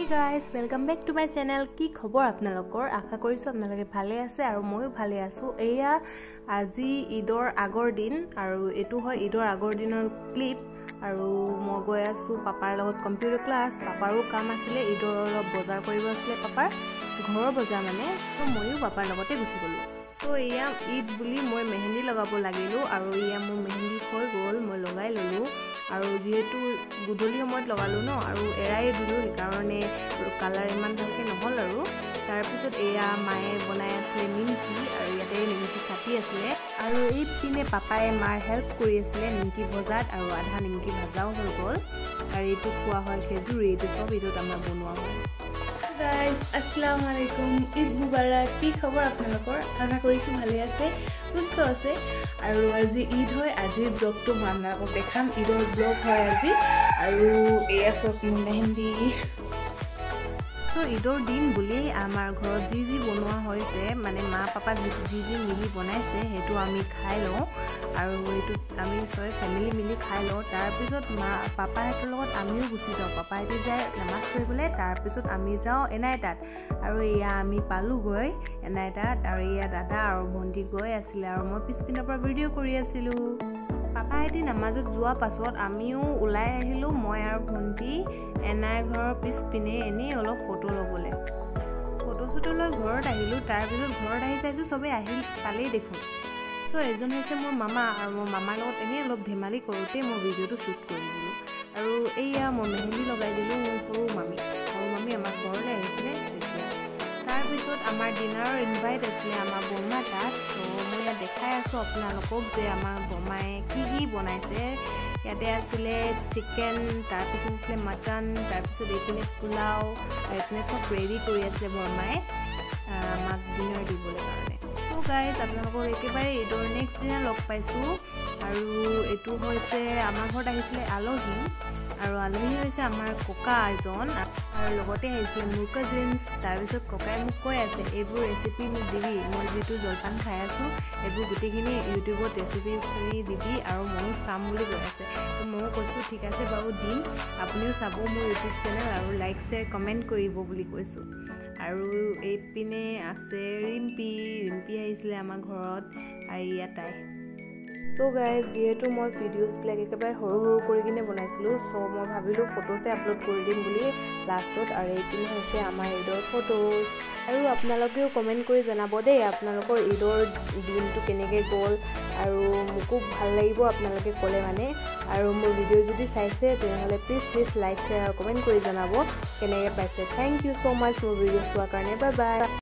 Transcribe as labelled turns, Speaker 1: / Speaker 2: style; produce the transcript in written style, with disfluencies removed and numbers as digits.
Speaker 1: guys, welcome back to my channel. কি খবৰ আপোনালোকৰ? আশা কৰিছো আপোনালোকে ভালে আছে আৰু ময়ো ভালে আছো। এয়া আজি ঈদৰ আগৰ দিন আৰু এটো হয় ঈদৰ আগৰ দিনৰ ক্লিপ আৰু মই গৈ আছো পাপাৰ লগত কম্পিউটাৰ ক্লাছ। পাপাৰো কাম আছিল, ঈদৰ অলপ বজাৰ কৰিব আছিল পাপাৰ ঘৰৰ বজাৰ মানে, তো ময়ো পাপাৰ লগতে গুচি গলো। তো এয়া ঈদ বুলি মই মেহেন্দি লগাব লাগিলো আৰু এয়া মোৰ মেহেন্দি হৈ গ'ল, মই লগাই ললো আৰু যেহেতু গুদলি সময়ত লগালো ন আৰু এৰাই দিলো, সেইকাৰণে কালাৰ ইমান ভালকে নহল আৰু তাৰ পিছত এয়া মায়ে বনাই আছিল নিমকি আৰু ইয়াতে নিমকি কাটি আছিল আৰু এই পিনে পাপাই মাৰ হেল্প কৰি আছিল নিমকি ভজাত আৰু আধা নিমকি ভাজাও হৈ গ'ল আৰু এইটো খোৱা হয় খেজুৰি। এইটো সব ঈদত আমাৰ বনোৱা হয়।
Speaker 2: গাইজ আসসালামু আলাইকুম, ঈদ মুবাৰক। কি খবৰ আপোনালোকৰ? আশা কৰিছো ভালে আছে, সুস্থ আছে আৰু আজি ঈদ হয়। আজিৰ ব্লগটো মই আপোনালোকক দেখাম, ঈদৰ ব্লগ হয় আজি আৰু এয়া চব মেহেন্দি।
Speaker 1: তো ঈদৰ দিন বুলি আমাৰ ঘৰত যি বনোৱা হৈছে মানে মা পাপা যি মিলি বনাইছে সেইটো আমি খাই লওঁ আৰু এইটো আমি ছয় ফেমিলি মিলি খাই লওঁ। তাৰপিছত মা পাপাহঁতৰ লগত আমিও গুচি যাওঁ। পাপাহঁতে যায় নামাজ পঢ়িবলৈ, তাৰপিছত আমি যাওঁ এনাইটাত আৰু এয়া আমি পালোগৈ এনাইটাত আৰু এয়া দাদা আৰু ভণ্টি গৈ আছিলে আৰু মই পিছপিনৰ পৰা ভিডিঅ' কৰি আছিলোঁ। পাপাহঁতে নামাজত যোৱা পাছত আমিও ওলাই আহিলোঁ, মই আৰু ভণ্টি এনাই ঘৰৰ পিছপিনে এনেই অলপ ফটো ল'বলৈ। ফটো লৈ ঘৰত আহিলোঁ। তাৰপিছত ঘৰত আহি চাইছোঁ চবেই আহি পালেই দেখোঁ। চ' এজন হৈছে মোৰ মামা আৰু মোৰ মামাৰ লগত এনেই অলপ ধেমালি কৰোঁতে মই ভিডিঅ'টো শ্বুট কৰি দিলোঁ আৰু এইয়া মই মেহেন্দি লগাই দিলোঁ মোৰ সৰু মামী আমাৰ ঘৰলৈ আহিছিলে তেতিয়া। তাৰপিছত আমাৰ ডিনাৰৰ ইনভাইট আছিলে আমাৰ বৰমা তাত। চ' মই ইয়াত দেখাই আছোঁ আপোনালোকক যে আমাৰ বৰমায়ে কি বনাইছে। ইয়াতে আছিলে চিকেন, তাৰপিছত আছিলে মাটন, তাৰপিছত এইপিনে পোলাও আৰু এইপিনে চব ৰেডি কৰি আছিলে বৰমায়ে আমাক ডিনাৰ দিবলৈ কাৰণে। ত' গাইজ আপোনালোকৰ একেবাৰে ঈদৰ নেক্সট দিনা লগ পাইছোঁ আৰু এইটো হৈছে আমাৰ ঘৰত আহিছিলে আলহী আৰু আলহী হৈছে আমাৰ ককা এজন আৰু লগতে আহিছিলে মোৰ কাজিনছ। তাৰপিছত ককাই মোক কৈ আছে এইবোৰ ৰেচিপি মোক দিবি, মই যিটো জলপান খাই আছোঁ এইবোৰ গোটেইখিনি ইউটিউবত ৰেচিপিখিনি দিবি আৰু ময়ো চাম বুলি কৈ আছে। তো ময়ো কৈছোঁ ঠিক আছে বাৰু দিম, আপুনিও চাব মোৰ ইউটিউব চেনেল আৰু লাইক শ্বেয়াৰ কমেণ্ট কৰিব বুলি কৈছোঁ। আৰু এইপিনে আছে ৰিম্পি আহিছিলে আমাৰ ঘৰত আৰু ইয়াত চ' গাইজ যিহেতু মই ভিডিঅ'জবিলাক একেবাৰে সৰু কৰি কিনে বনাইছিলোঁ, চ' মই ভাবিলোঁ ফটোজে আপলোড কৰি দিম বুলি লাষ্টত। আৰু এইপিনে হৈছে আমাৰ ঈদৰ ফটোজ আৰু আপোনালোকেও কমেণ্ট কৰি জনাব দেই আপোনালোকৰ ঈদৰ দিনটো কেনেকৈ গ'ল আৰু মোকো ভাল লাগিব আপোনালোকে ক'লে মানে। আৰু মোৰ ভিডিঅ' যদি চাইছে তেনেহ'লে প্লিজ লাইক শ্বেয়াৰ আৰু কমেণ্ট কৰি জনাব কেনেকৈ পাইছে। থেংক ইউ ছ' মাছ মোৰ ভিডিঅ' চোৱাৰ কাৰণে। Bye bye.